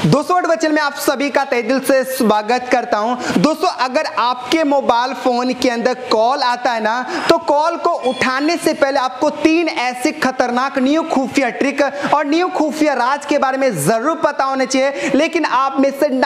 दोस्तों बच्चन में आप सभी का तहे दिल से स्वागत करता हूं। दोस्तों अगर आपके मोबाइल फोन के अंदर कॉल आता है ना, तो कॉल को उठाने से पहले आपको 3 ऐसे खतरनाक न्यू खुफिया ट्रिक और न्यू खुफिया राज के बारे में जरूर पता होने चाहिए, लेकिन आप में से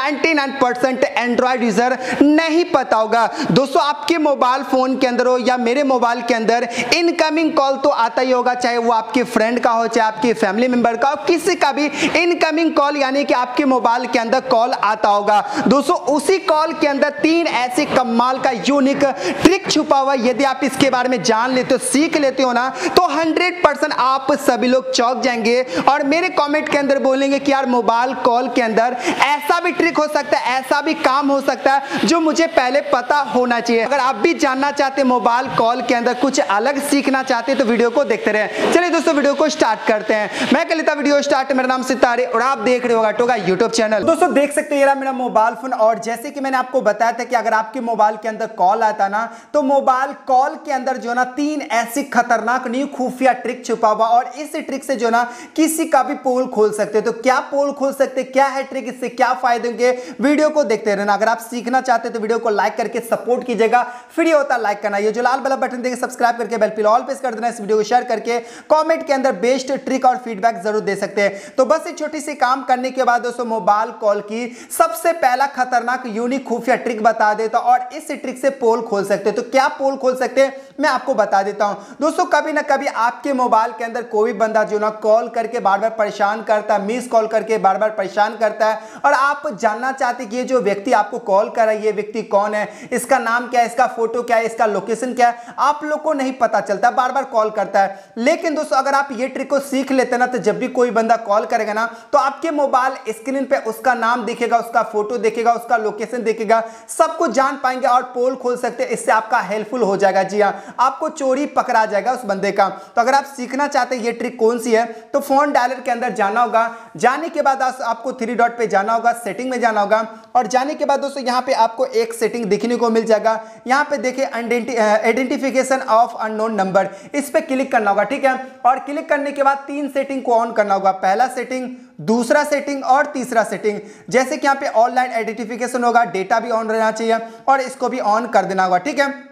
99% एंड्रॉयड यूजर नहीं पता होगा। दोस्तों आपके मोबाइल फोन के अंदर हो या मेरे मोबाइल के अंदर इनकमिंग कॉल तो आता ही होगा, चाहे वो आपके फ्रेंड का हो, चाहे आपके फैमिली मेंबर का हो, किसी का भी इनकमिंग कॉल यानी कि आपके मोबाइल के अंदर कॉल आता होगा। दोस्तों उसी कॉल के अंदर 3 ऐसे कमाल का यूनिक ट्रिक छुपा हुआ है। यदि आप इसके बारे में जान लेते हो, सीख लेते हो ना, तो 100% आप सभी लोग चौंक जाएंगे और मेरे कमेंट के अंदर बोलेंगे कि यार मोबाइल कॉल के अंदर ऐसा भी ट्रिक हो सकता है, ऐसा भी काम हो सकता है जो मुझे पहले पता होना चाहिए। अगर आप भी जानना चाहते हैं मोबाइल कॉल के अंदर कुछ अलग सीखना चाहते हैं तो वीडियो को देखते रहे। चलिए दोस्तों वीडियो को स्टार्ट करते हैं। मैं कर लेता वीडियो स्टार्ट। मेरा नाम सितारे और आप देख रहे होगा टोगा यूट्यूब चैनल। दोस्तों देख सकते हैं मेरा मोबाइल फोन, और जैसे कि मैंने आपको बताया था कि अगर आपके मोबाइल के अंदर कॉल आता ना, तो मोबाइल कॉल के अंदर जो ना 3 ऐसी खतरनाक न्यू खुफिया ट्रिक छुपा हुआ, और इस ट्रिक से जो ना किसी का भी पोल खोल सकते हो। तो क्या पोल खोल सकते, क्या है ट्रिक, इससे क्या फायदे होंगे, वीडियो को देखते रहना। अगर आप सीखना चाहते हैं तो वीडियो को लाइक करके सपोर्ट कीजिएगा। फ्री होता लाइक करना, ये जो लाल वाला बटन देंगे सब्सक्राइब करके बेल पे ऑल प्रेस कर देना। इस वीडियो को शेयर करके कमेंट के अंदर बेस्ट ट्रिक और फीडबैक जरूर दे सकते हैं। तो बस एक छोटी सी काम करने के बाद दोस्तों मोबाइल कॉल की सबसे पहला खतरनाक यूनिक खुफिया ट्रिक बता देता हूं, और इस ट्रिक से पोल खोल सकते हैं। तो क्या पोल खोल सकते हैं मैं आपको बता देता हूं। दोस्तों कभी ना कभी आपके मोबाइल के अंदर कोई बंदा जो ना कॉल करके बार बार परेशान करता है, मिस कॉल करके बार बार परेशान करता है, और आप जानना चाहते कि ये जो व्यक्ति आपको कॉल कर रहा है ये व्यक्ति कौन है, इसका नाम क्या है, इसका फोटो क्या है, इसका लोकेशन क्या है, आप लोग को नहीं पता चलता, बार बार कॉल करता है। लेकिन दोस्तों अगर आप ये ट्रिक को सीख लेते ना, तो जब भी कोई बंदा कॉल करेगा ना, तो आपके मोबाइल स्क्रीन पे उसका नाम दिखेगा, उसका फोटो दिखेगा, उसका लोकेशन दिखेगा, सब कुछ जान पाएंगे और पोल खोल सकते हैं। इससे आपका हेल्पफुल हो जाएगा। जी हाँ, आपको चोरी पकड़ा जाएगा उस बंदे का। तो अगर आप सीखना चाहते हैं ये ट्रिक कौन सी है, तो फोन डायलर के अंदर जाना होगा। जाने के बाद आपको 3 डॉट पे जाना होगा, सेटिंग में जाना होगा, और जाने के बाद दोस्तों यहाँ पे आपको एक सेटिंग दिखने को मिल जाएगा। यहाँ पे देखिए आइडेंटिफिकेशन ऑफ अननोन नंबर, इस पे क्लिक करना होगा। ठीक है, और क्लिक करने के बाद 3 सेटिंग को ऑन करना होगा। पहला सेटिंग, दूसरा सेटिंग और तीसरा सेटिंग। जैसे कि यहाँ पे ऑनलाइन आइडेंटिफिकेशन होगा, डेटा भी ऑन रहना चाहिए और इसको भी ऑन कर देना होगा। ठीक है,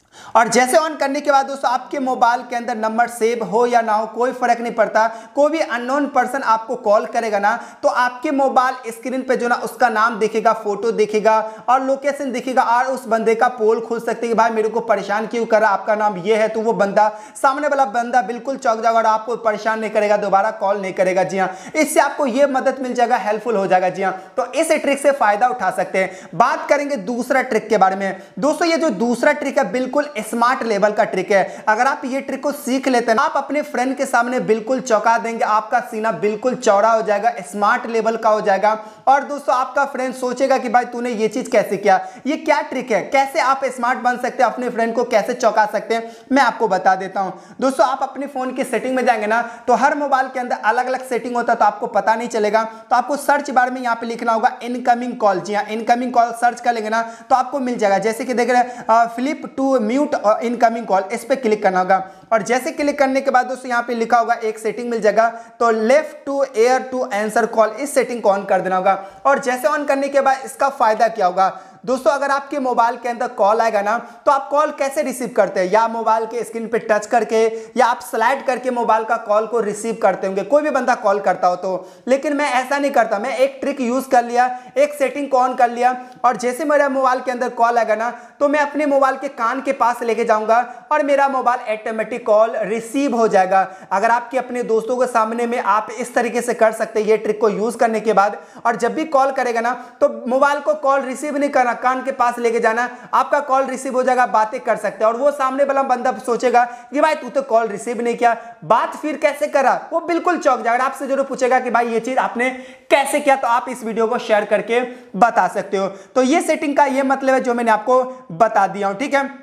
और जैसे ऑन करने के बाद दोस्तों आपके मोबाइल के अंदर नंबर सेव हो या ना हो कोई फर्क नहीं पड़ता। कोई भी अननोन पर्सन आपको कॉल करेगा ना, तो आपके मोबाइल स्क्रीन पे जो ना उसका नाम दिखेगा, फोटो दिखेगा और लोकेशन दिखेगा, और उस बंदे का पोल खोल सकते हैं कि भाई मेरे को परेशान क्यों कर रहा, आपका नाम ये है। तो वो बंदा, सामने वाला बंदा बिल्कुल चौंक जाएगा और आपको परेशान नहीं करेगा, दोबारा कॉल नहीं करेगा। जी हाँ, इससे आपको ये मदद मिल जाएगा, हेल्पफुल हो जाएगा। जी हाँ, तो इस ट्रिक से फायदा उठा सकते हैं। बात करेंगे दूसरा ट्रिक के बारे में। दोस्तों ये जो दूसरा ट्रिक है बिल्कुल स्मार्ट लेवल का ट्रिक है। अगर आप ये ट्रिक को सीख लेते हैं, आप अपने फ्रेंड के सामने बिल्कुल चौंका देंगे, आपका सीना बिल्कुल चौड़ा हो जाएगा, स्मार्ट लेवल का हो जाएगा। और दोस्तों आपका फ्रेंड सोचेगा कि भाई तूने ये चीज कैसे किया, ये क्या ट्रिक है, कैसे आप स्मार्ट बन सकते हैं, अपने फ्रेंड को कैसे चौंका सकते हैं, मैं आपको बता देता हूं। दोस्तों आप अपने फोन की सेटिंग में जाएंगे ना, तो हर मोबाइल के अंदर अलग अलग सेटिंग होता है, तो आपको पता नहीं चलेगा। तो आपको सर्च बार में यहाँ पे लिखना होगा इनकमिंग कॉल। जी हाँ, इनकमिंग कॉल सर्च कर लेंगे ना तो आपको मिल जाएगा। जैसे कि देख रहे हैं flip to mute incoming call, इस पे क्लिक करना होगा। और जैसे क्लिक करने के बाद दोस्तों यहाँ पे लिखा होगा एक सेटिंग मिल जाएगा, तो lift to ear to answer call, इस सेटिंग को ऑन कर देना होगा। और जैसे ऑन करने के बाद इसका फायदा क्या होगा दोस्तों, अगर आपके मोबाइल के अंदर कॉल आएगा ना, तो आप कॉल कैसे रिसीव करते हैं, या मोबाइल के स्क्रीन पे टच करके या आप स्लाइड करके मोबाइल का कॉल को रिसीव करते होंगे, कोई भी बंदा कॉल करता हो तो। लेकिन मैं ऐसा नहीं करता, मैं एक ट्रिक यूज कर लिया, एक सेटिंग को ऑन कर लिया, और जैसे मेरा मोबाइल के अंदर कॉल आएगा ना, तो मैं अपने मोबाइल के कान के पास लेके जाऊंगा और मेरा मोबाइल ऑटोमेटिक कॉल रिसीव हो जाएगा। अगर आपके अपने दोस्तों के सामने में आप इस तरीके से कर सकते हैं ये ट्रिक को यूज करने के बाद, और जब भी कॉल करेगा ना, तो मोबाइल को कॉल रिसीव नहीं करना, कान के पास लेके जाना, आपका कॉल रिसीव हो जाएगा, बातें कर सकते हैं। और वो सामने वाला बंदा सोचेगा कि भाई तू तो कॉल रिसीव नहीं किया, बात फिर कैसे करा, वो बिल्कुल चौंक जाएगा। आपसे जरूर पूछेगा कि भाई ये चीज आपने कैसे किया, तो आप इस वीडियो को शेयर करके बता सकते हो। तो ये सेटिंग का ये मतलब है जो मैंने आपको बता दिया हूं। ठीक है,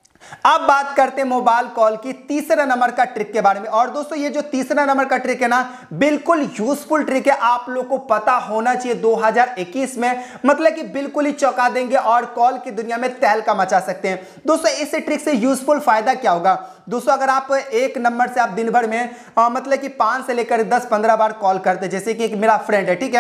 अब बात करते हैं मोबाइल कॉल की तीसरा नंबर का ट्रिक के बारे में। और दोस्तों ये जो तीसरा नंबर का ट्रिक है ना, बिल्कुल यूजफुल ट्रिक है, आप लोग को पता होना चाहिए। 2021 में मतलब कि बिल्कुल ही चौंका देंगे और कॉल की दुनिया में तहलका मचा सकते हैं। दोस्तों इस ट्रिक से यूजफुल फायदा क्या होगा, दोस्तों अगर आप एक नंबर से आप दिन भर में मतलब कि 5 से लेकर 10-15 बार कॉल करते, जैसे कि एक मेरा फ्रेंड है, ठीक है,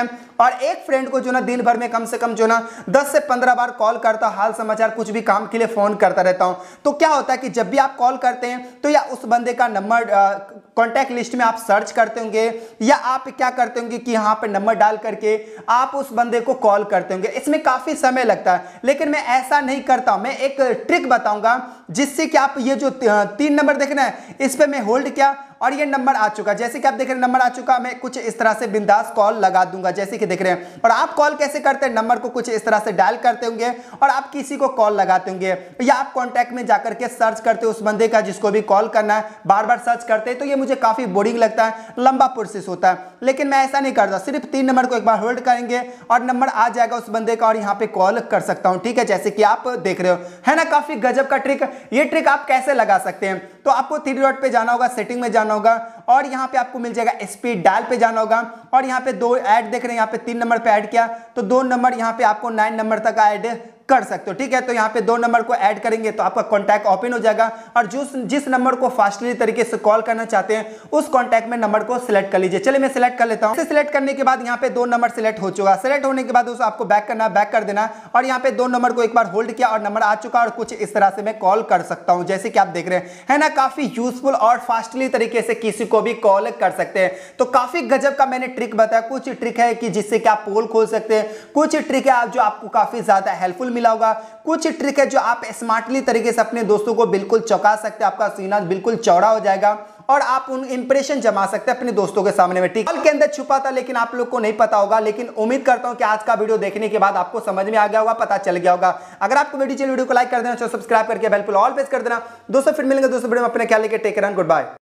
और एक फ्रेंड को जो ना दिन भर में कम से कम जो ना 10 से 15 बार कॉल करता हूं, हाल समाचार कुछ भी काम के लिए फोन करता रहता हूं। तो क्या होता है कि जब भी आप कॉल करते हैं तो या उस बंदे का नंबर कॉन्टैक्ट लिस्ट में आप सर्च करते होंगे या आप क्या करते होंगे कि यहाँ पे नंबर डाल करके आप उस बंदे को कॉल करते होंगे। इसमें काफी समय लगता है, लेकिन मैं ऐसा नहीं करता। मैं एक ट्रिक बताऊंगा जिससे कि आप ये जो 3 नंबर देख रहे हैं इस पे मैं होल्ड किया और ये नंबर आ चुका। जैसे कि आप देख रहे हैं नंबर आ चुका, मैं कुछ इस तरह से बिंदास कॉल लगा दूंगा जैसे कि देख रहे हैं। और आप कॉल कैसे करते हैं, नंबर को कुछ इस तरह से डायल करते होंगे और आप किसी को कॉल लगाते होंगे या आप कॉन्टैक्ट में जाकर के सर्च करते उस बंदे का जिसको भी कॉल करना है, बार बार सर्च करते हैं। तो ये मुझे काफी बोरिंग लगता है, लंबा प्रोसेस होता है, लेकिन मैं ऐसा नहीं करता। सिर्फ 3 नंबर को एक बार होल्ड करेंगे और नंबर आ जाएगा उस बंदे का और यहाँ पे कॉल कर सकता हूँ। ठीक है, जैसे कि आप देख रहे हो, है ना काफी गजब का ट्रिक। ये ट्रिक आप कैसे लगा सकते हैं, तो आपको 3 डॉट पे जाना होगा, सेटिंग में जाना होगा और यहाँ पे आपको मिल जाएगा स्पीड डायल पे जाना होगा और यहाँ पे 2 ऐड देख रहे हैं, यहाँ पे 3 नंबर पे ऐड किया तो 2 नंबर यहाँ पे आपको 9 नंबर तक ऐड कर सकते हो। ठीक है, तो यहाँ पे 2 नंबर को ऐड करेंगे तो आपका कॉन्टैक्ट ओपन हो जाएगा और जिस नंबर को फास्टली तरीके से कॉल करना चाहते हैं उस कॉन्टैक्ट में नंबर को सिलेक्ट कर लीजिए। चलिए मैं सिलेक्ट कर लेता हूँ। सिलेक्ट करने के बाद यहाँ पे 2 नंबर सिलेक्ट हो चुका। सिलेक्ट होने के बाद उसे आपको बैक करना, बैक कर देना और यहाँ पे 2 नंबर को एक बार होल्ड किया और नंबर आ चुका और कुछ इस तरह से मैं कॉल कर सकता हूँ जैसे कि आप देख रहे हैं, है ना काफी यूजफुल और फास्टली तरीके से किसी को भी कॉल कर सकते हैं। तो काफी गजब का मैंने ट्रिक बताया। कुछ ट्रिक है कि जिससे कि आप पोल खोल सकते हैं, कुछ ट्रिक है जो आपको काफी ज्यादा हेल्पफुल मिला होगा, कुछ ट्रिक है जो आप स्मार्टली तरीके से अपने दोस्तों को बिल्कुल चौंका सकते हैं। आपका सीना बिल्कुल चौड़ा हो जाएगा और आप उन इंप्रेशन जमा सकते हैं अपने दोस्तों के सामने में। ठीक, कॉल के अंदर छुपा था लेकिन आप लोग को नहीं पता होगा, लेकिन उम्मीद करता हूं कि आज का वीडियो देखने के बाद आपको समझ में आ गया होगा, पता चल गया होगा। अगर आपको वीडियो को लाइक कर देना, सब्सक्राइब करके बेल पर ऑल प्रेस कर देना। दोस्तों फिर मिलेंगे दोस्तों वीडियो में, अपने ख्याल लेके take care and good bye.